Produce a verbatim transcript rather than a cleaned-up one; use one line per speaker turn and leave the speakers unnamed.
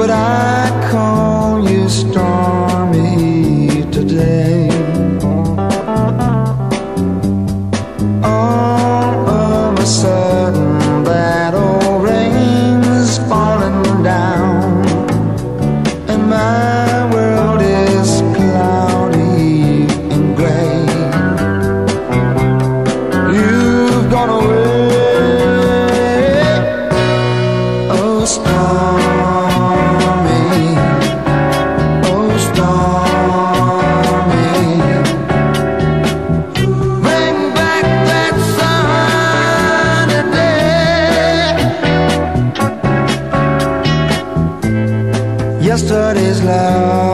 But I call you stormy today. All of a sudden that old rain's falling down, and my world is cloudy and gray. You've gone away, oh stormy, oh stormy. Bring back that sunny day. Yesterday's love